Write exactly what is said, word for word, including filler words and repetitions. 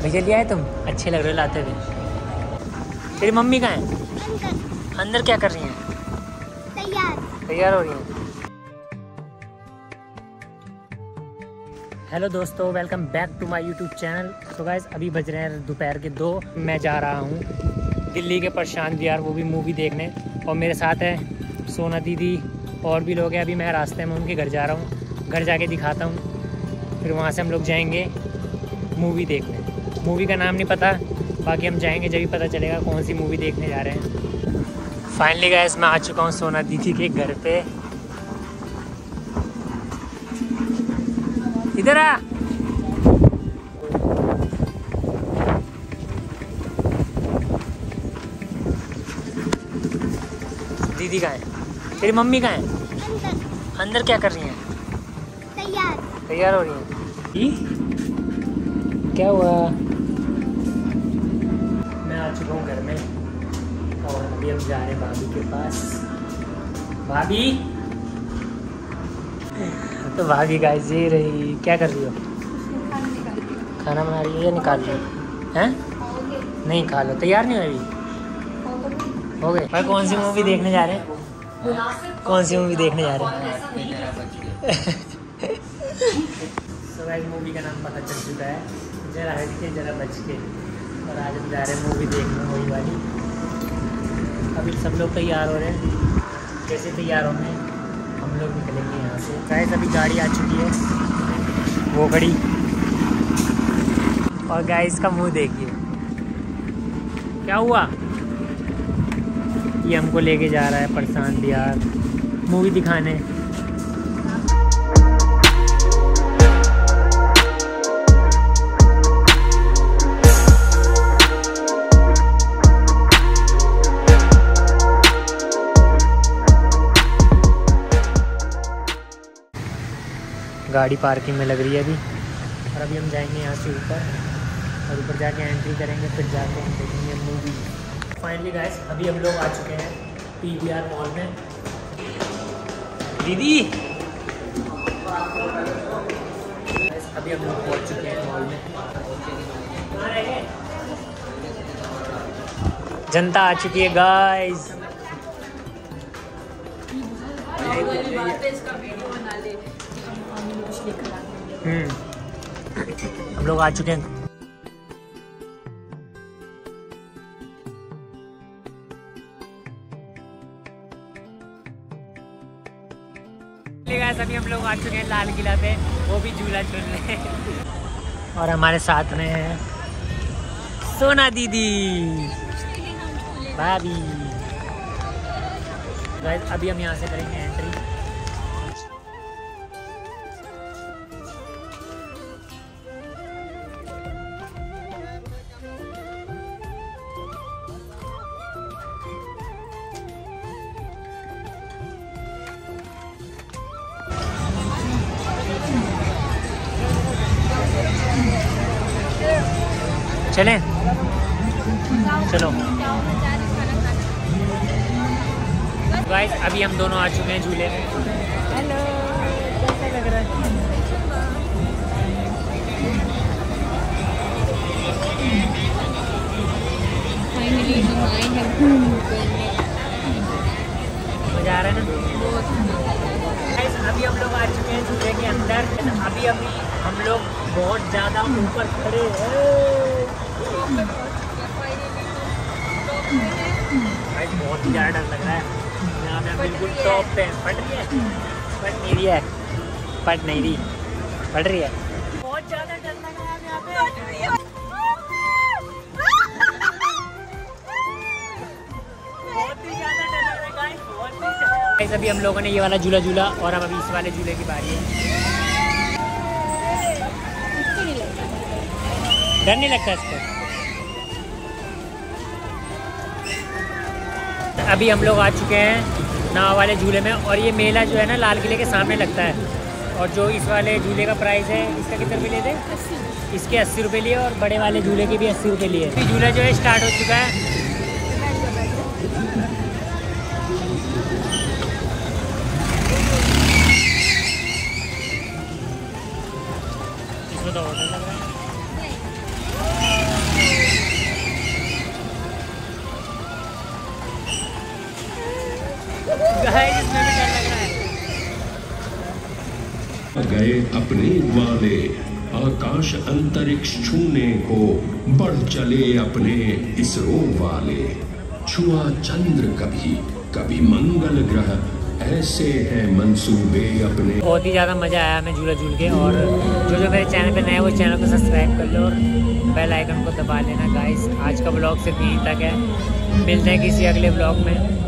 भैया ले आए तुम? अच्छे लग रहे हो लाते हुए। तेरी मम्मी कहाँ है? अंदर क्या कर रही हैं? तैयार तैयार हो रही हैं। हेलो दोस्तों, welcome back to my YouTube channel. So guys, अभी बज रहे हैं दोपहर के दो। मैं जा रहा हूँ दिल्ली के प्रशांत विहार, वो भी मूवी देखने। और मेरे साथ है सोना दीदी और भी लोग हैं। अभी मैं रास्ते में उनके घर जा रहा हूँ, घर जाके दिखाता हूँ। फिर वहाँ से हम लोग जाएंगे मूवी देखने। मूवी का नाम नहीं पता, बाकी हम जाएंगे जब भी पता चलेगा कौन सी मूवी देखने जा रहे हैं। फाइनली गाइस, मैं आ चुका हूँ सोना दीदी के घर पे। इधर आ। दीदी कहाँ है? तेरी मम्मी कहाँ है? अंदर अंदर क्या कर रही हैं? तैयार तैयार हो रही हैं। ई? क्या हुआ? मैं आ चुका हूँ घर में और अभी हम जा रहे हैं भाभी के पास। भाभी तो भाभी गाइस ये रही। क्या कर रही हो? खाना बना रही है या निकाल रही हो? हैं? नहीं, खा लो। तैयार नहीं हो अभी? हो गए भाई। कौन सी मूवी देखने जा रहे हैं? कौन सी मूवी देखने जा रहे हैं? सो गाइस, मूवी का नाम पता चल चुका है, जरा हट के जरा बच के। और आज हम जा रहे हैं मूवी देखने, वही वाली। अभी सब लोग तैयार हो रहे हैं। कैसे तैयार होंगे, हम लोग निकलेंगे यहाँ से। गाइस, अभी गाड़ी आ चुकी है, वो खड़ी। और गाइस का मुंह देखिए, क्या हुआ? ये हमको लेके जा रहा है प्रशांत विहार मूवी दिखाने। गाड़ी पार्किंग में लग रही है अभी। और अभी हम जाएंगे यहाँ से ऊपर, और ऊपर जाके एंट्री करेंगे, फिर जाके हम देखेंगे मूवी। फाइनली गाइस, अभी हम लोग आ चुके हैं पी वी आर मॉल में। दीदी अभी हम लोग पहुँच चुके हैं मॉल में। जनता आ चुकी है गाइस। हम्म हम लोग आ चुके हैं। अभी हम लोग आ चुके हैं लाल किला पे, वो भी झूला झूलने। और हमारे साथ में है सोना दीदी, भाभी। अभी हम यहाँ से करेंगे एंट्री। चलें? चलो गाइस, अभी हम दोनों आ चुके हैं झूले में। हेलो, कैसा लग रहा है? फाइनली हम आए हैं घूम करने। मजा आ रहा है ना? गाइस, अभी हम लोग आ चुके हैं झूले के अंदर। अभी अभी हम लोग बहुत ज़्यादा ऊपर खड़े हैं। बहुत ही ज़्यादा डर लग रहा है। यहाँ पे बिल्कुल टॉप पे फट रही है, फट नहीं रही है, फट नहीं रही, फट रही है। बहुत ज़्यादा डर लग रहा है यहाँ पे। बहुत ही ज़्यादा डर लग रहा है गाइस, बहुत ही ज़्यादा। अभी हम लोगों ने ये वाला झूला झूला, और अब अभी इस वाले झूले की बारी है। डर नहीं लगता इसको? अभी हम लोग आ चुके हैं नाव वाले झूले में। और ये मेला जो है ना, लाल किले के सामने लगता है। और जो इस वाले झूले का प्राइस है, इसका कितने रुपये लिए थे? इसके अस्सी रुपये लिए, और बड़े वाले झूले के भी अस्सी रुपये लिए। अभी झूला जो है स्टार्ट हो चुका है। इसमें तो होटल लग रहा है। गए अपने वाले, आकाश अंतरिक्ष छूने को बढ़ चले अपने इसरो वाले। छुआ चंद्र कभी कभी मंगल ग्रह, ऐसे हैं मंसूबे अपने। बहुत ही ज़्यादा मज़ा आया हमें झूला झूल के। और जो जो मेरे चैनल पे नए वो चैनल को सब्सक्राइब कर लो और बेल आइकन को दबा लेना गाइस। आज का ब्लॉग सिर्फ यहीं तक है, मिलते हैं किसी अगले ब्लॉग में।